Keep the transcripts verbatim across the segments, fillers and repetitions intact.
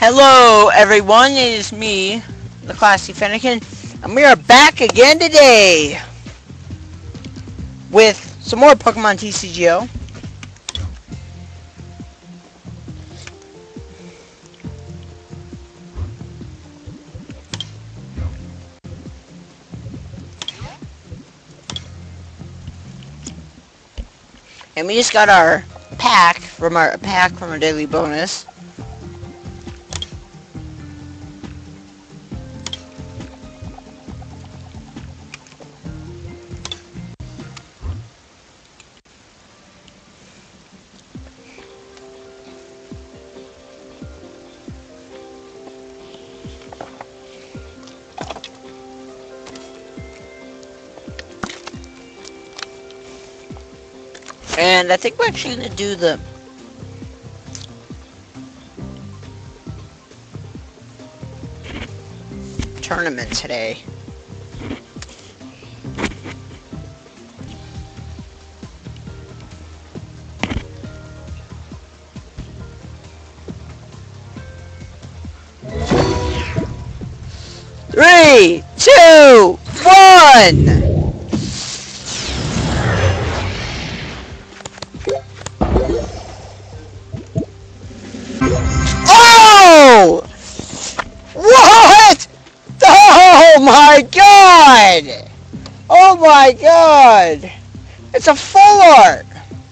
Hello everyone, it is me, the Classy Fennekin, and we are back again today with some more Pokemon T C G O. And we just got our pack from our pack from our daily bonus. And I think we're actually going to do the tournament today. Three, two, one! Oh! What? Oh my god! Oh my god! It's a full art!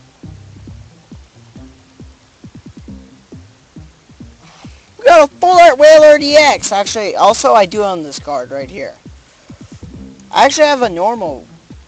We got a full art Whaler D X! Actually, also I do own this card right here. I actually have a normal.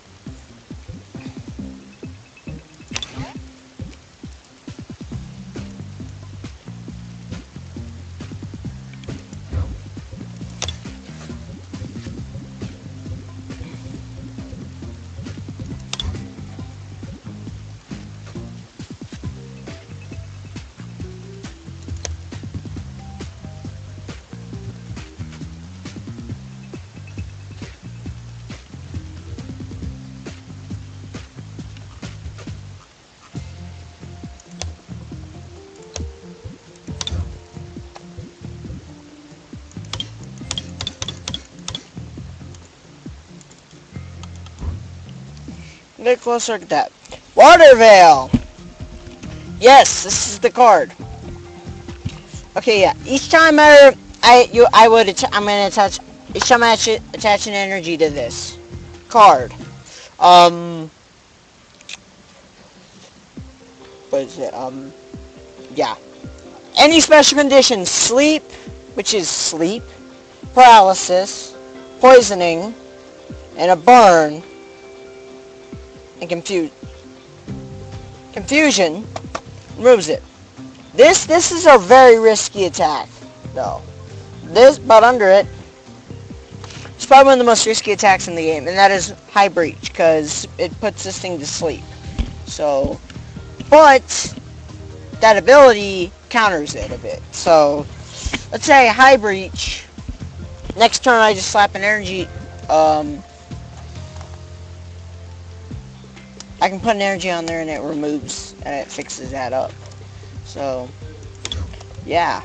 Get a closer look at that. Water Veil! Yes, this is the card. Okay, yeah. Each time I, I, you, I would, I'm gonna attach. Each time I attach an energy to this card. Um, what is it? Um, yeah. Any special conditions: sleep, which is sleep, paralysis, poisoning, and a burn. And confuse confusion removes it. This this is a very risky attack, though. This, but under it, it's probably one of the most risky attacks in the game, and that is High Breach, because it puts this thing to sleep. So, but that ability counters it a bit. So, let's say High Breach. Next turn, I just slap an energy. Um, I can put an energy on there and it removes and it fixes that up. So, yeah.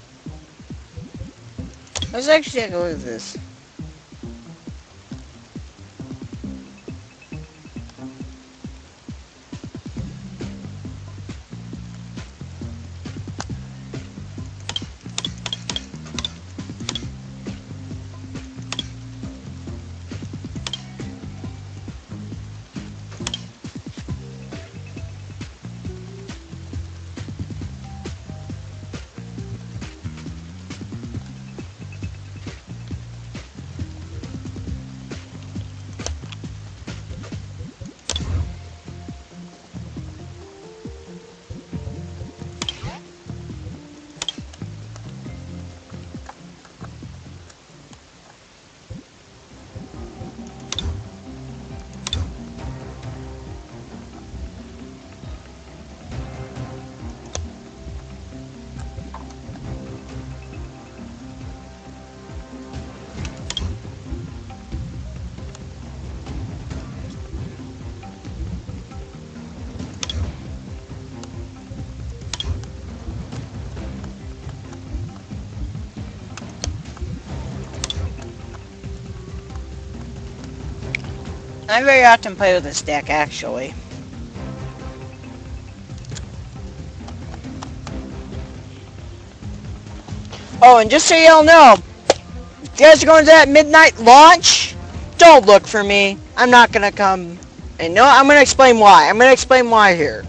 Let's actually take a look at this. I very often play with this deck, actually. Oh, and just so y'all know, if you guys are going to that midnight launch, don't look for me. I'm not going to come. And no, I'm going to explain why. I'm going to explain why here.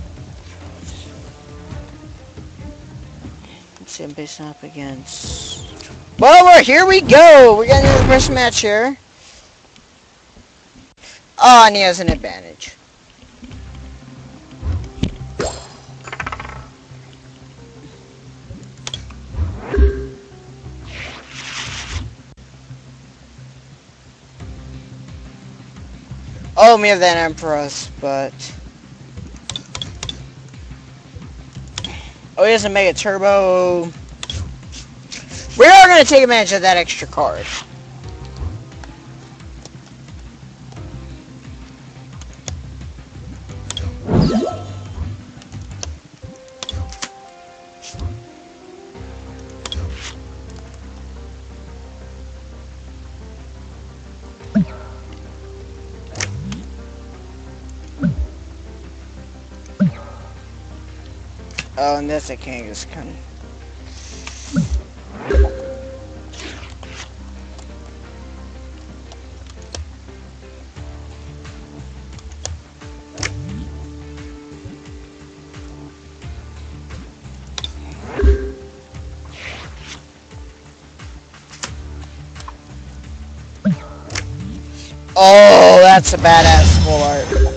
Let's see, I'm facing up against... Well, we're, here we go. We're getting into the first match here. Oh, and he has an advantage. Oh, we have that Empress, but... Oh, he has a Mega Turbo. We are going to take advantage of that extra card. Oh, and that's a king is coming. Oh, that's a badass full art.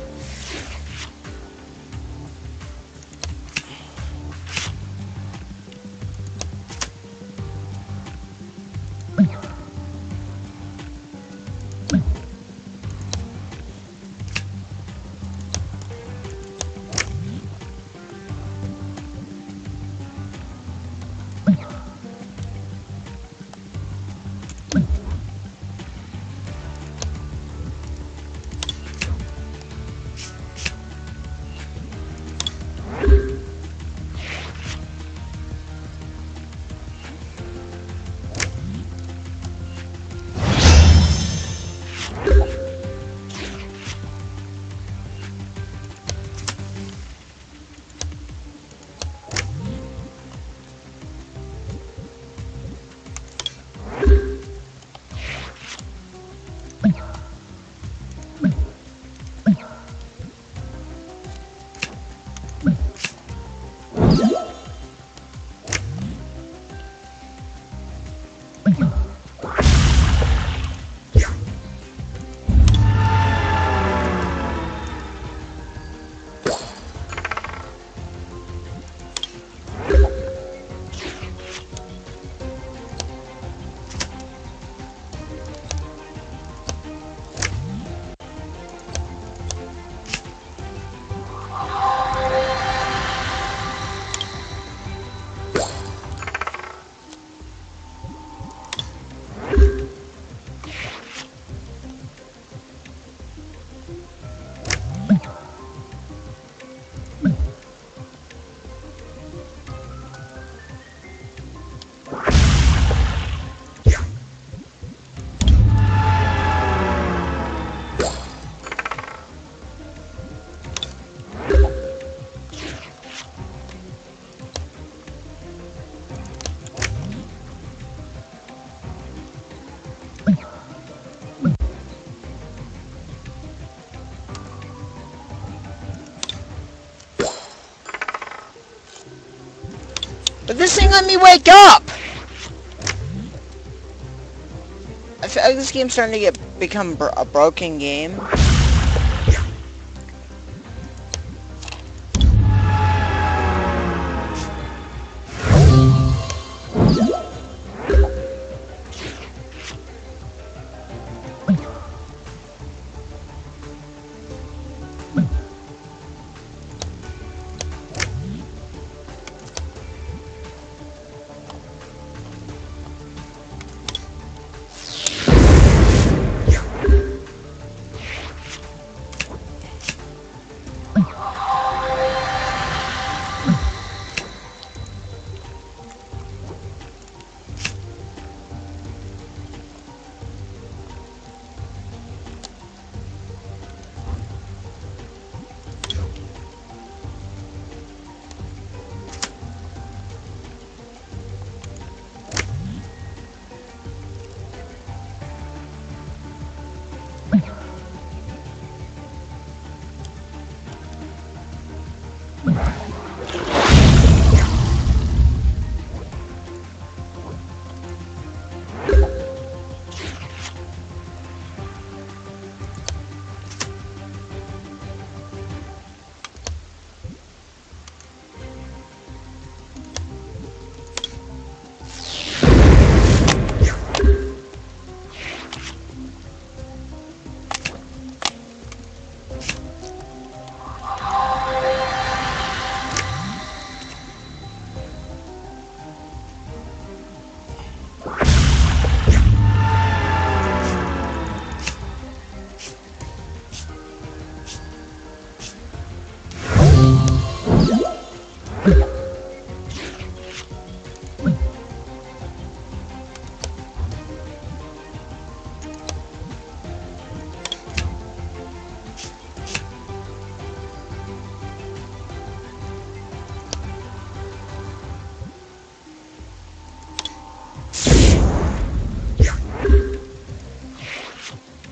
But this thing let me wake up! I feel like this game's starting to get become bro a broken game.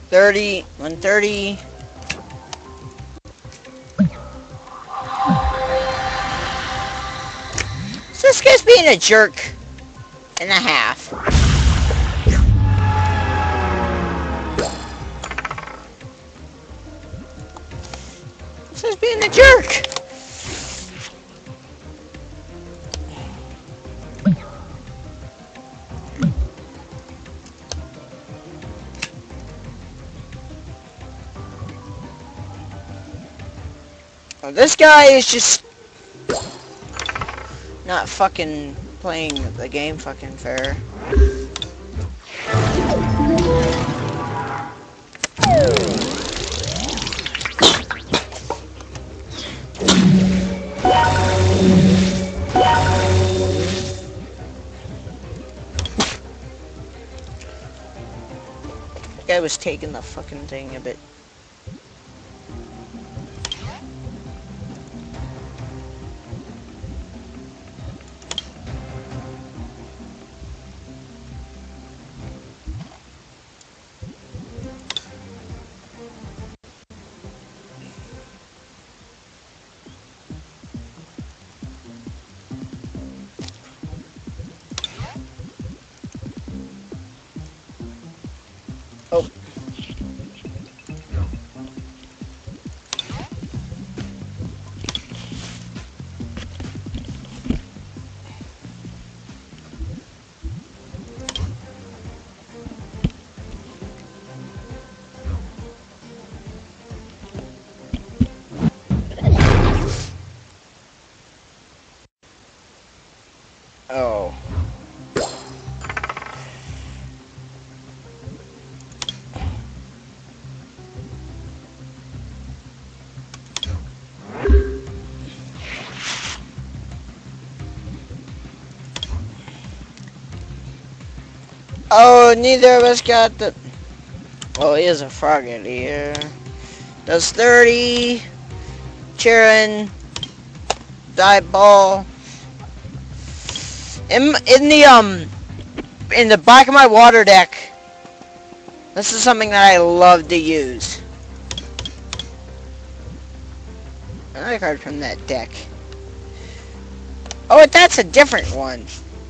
thirty, one thirty. So this guy's being a jerk and a half. This guy's being a jerk. Oh, this guy is just not fucking playing the game fucking fair. The guy was taking the fucking thing a bit. Oh. Oh. Oh, neither of us got the... Oh, he is a frog in here. Does thirty. Charon. Dive ball. In, in the, um... In the back of my water deck. This is something that I love to use. Another card from that deck. Oh, that's a different one.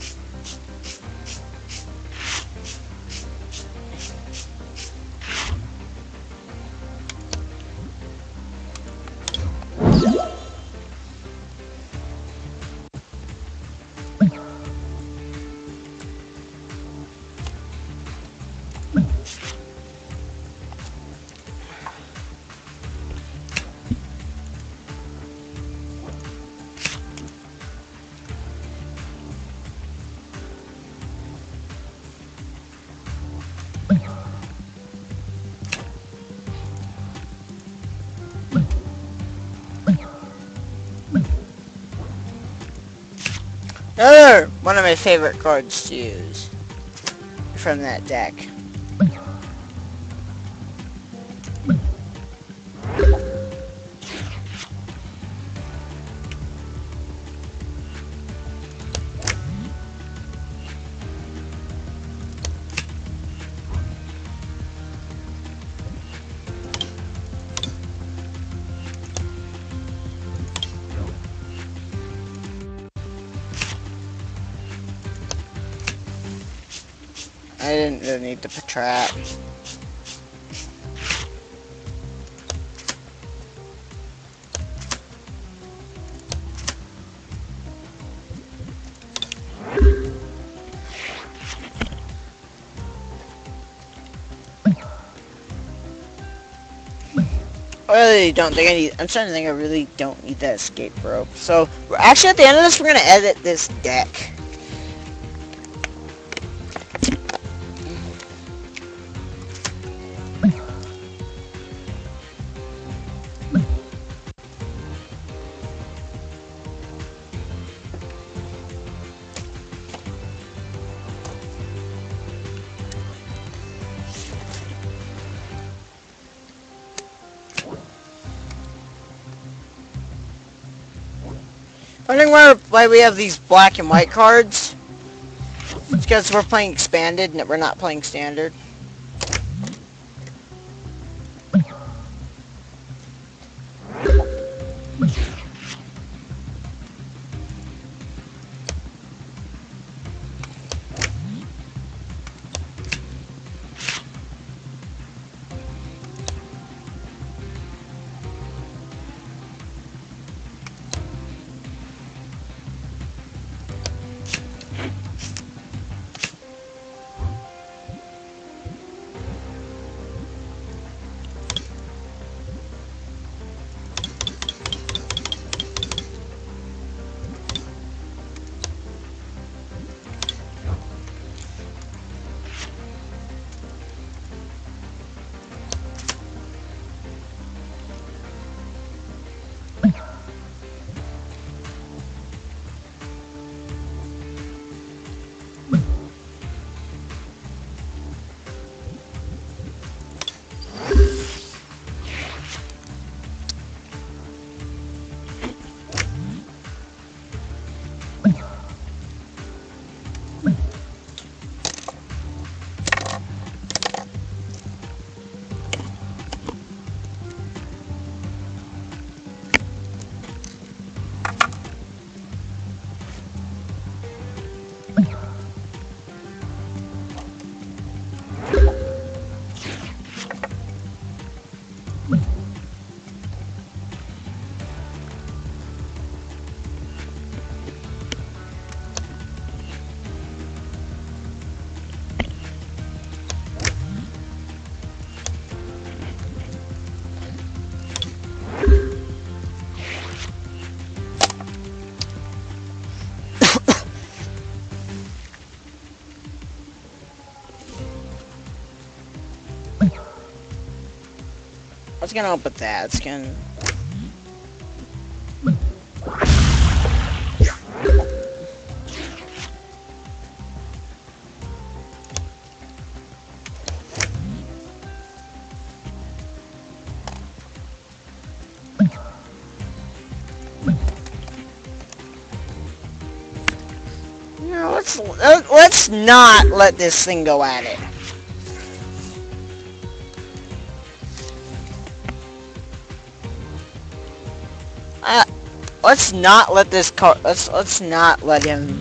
Another one of my favorite cards to use from that deck. I didn't really need to trap. I really don't think I need, I'm starting to think I really don't need that escape rope. So, we're actually at the end of this, we're going to edit this deck. Wondering why, why we have these black and white cards? It's because we're playing expanded and we're not playing standard. Let's get on with that. Let's get. No, let's let's not let this thing go at it. Uh, let's not let this car. Let's let's not let him.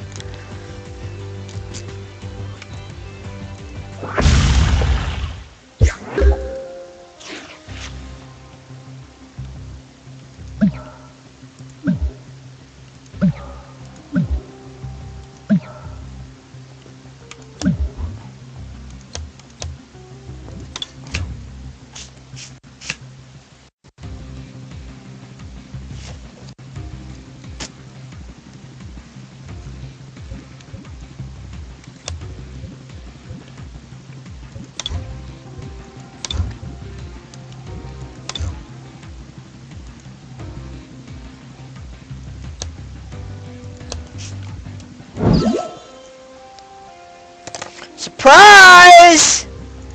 Surprise!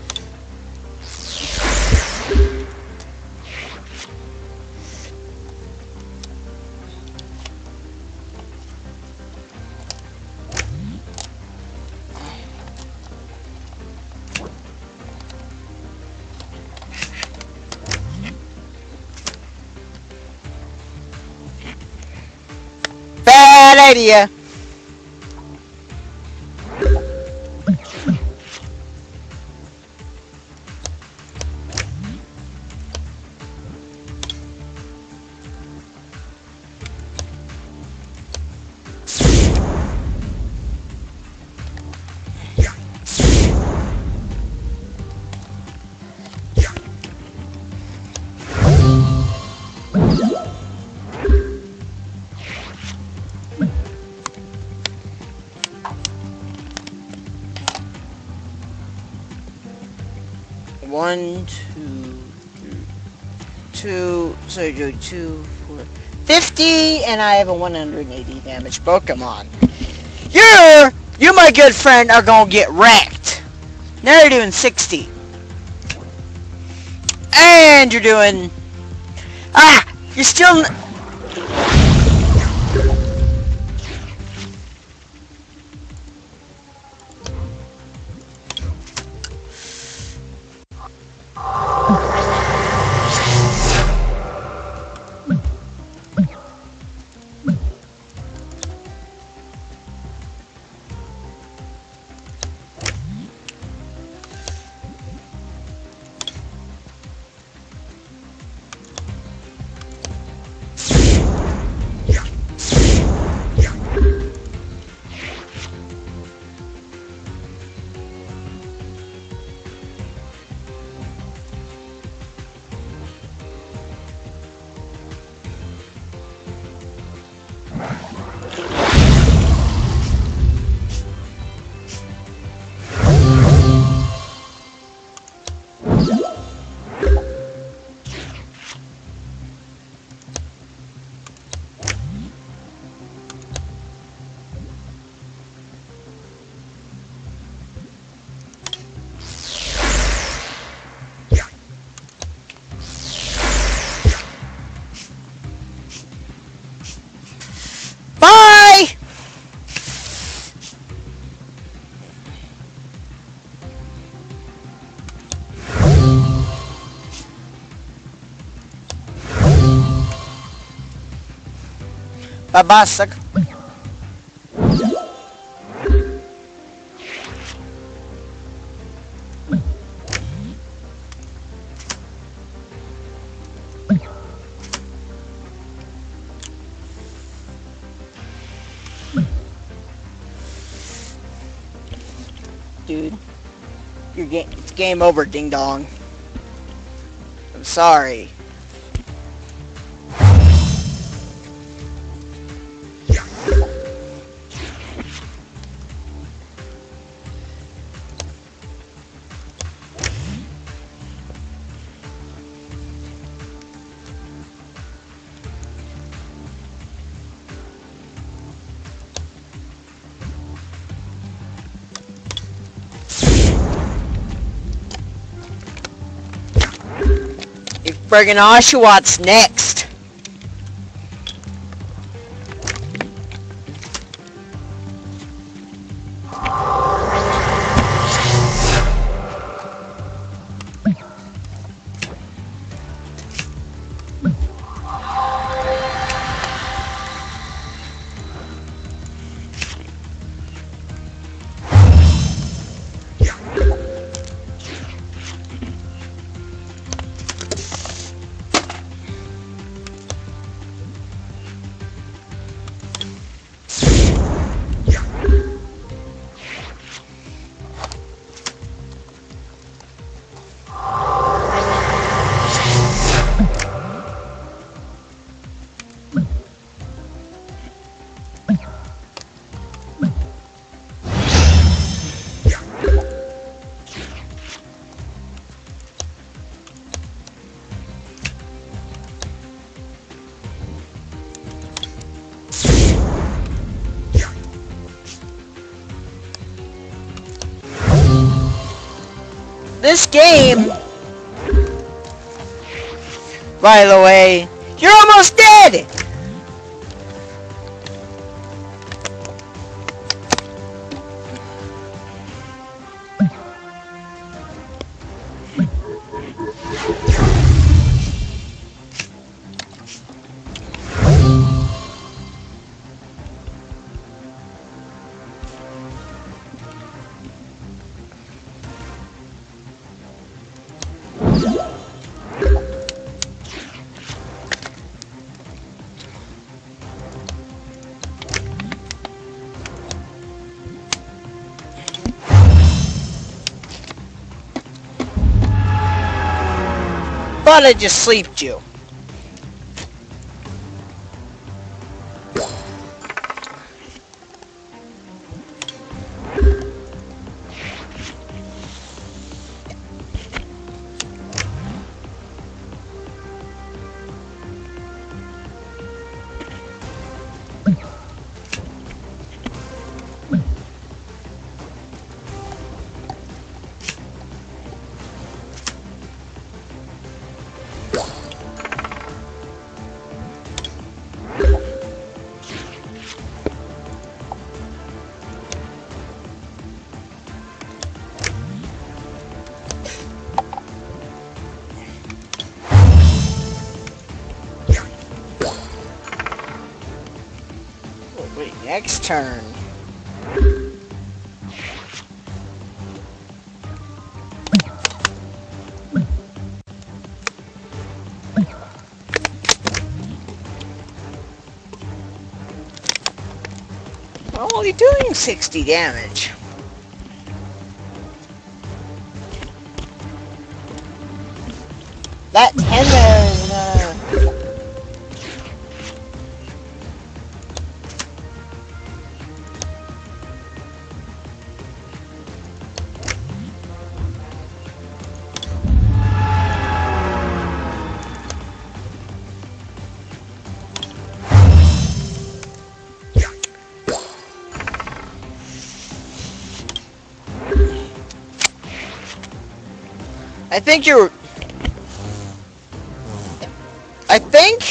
Bad idea. One, two, three, two, so you do two, four, fifty, and I have a one hundred eighty damage Pokemon. You, you, my good friend, are gonna get wrecked. Now you're doing sixty, and you're doing ah, you're still. Bye! Bye-bye, sucker. Dude, your game, it's game over, ding dong. I'm sorry. Friggin' Oshawott next. This game, by the way, you're almost dead! But I just sleeped you. Wait, next turn. I'm only doing sixty damage. That ten there is gonna... I think you're... I think...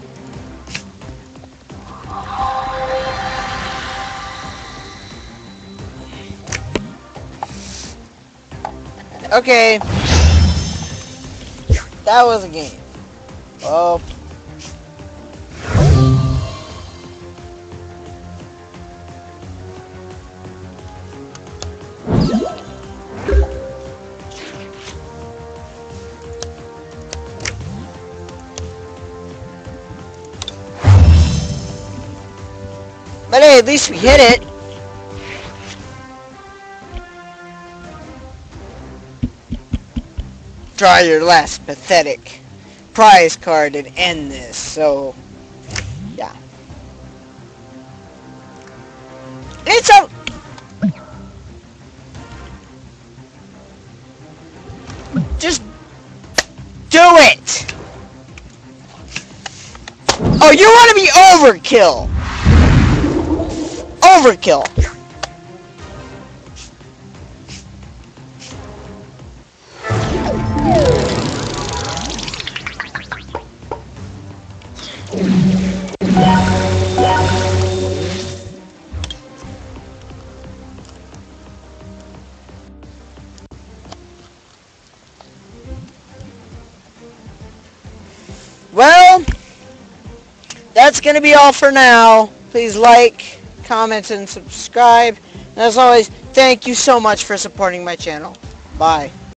Okay. That was a game. Oh. But hey, at least we hit it. Draw your last pathetic prize card and end this, so yeah. It's a... Just do it! Oh, you want to be overkill! Overkill! Well, that's going to be all for now. Please like, comment, and subscribe. And as always, thank you so much for supporting my channel. Bye.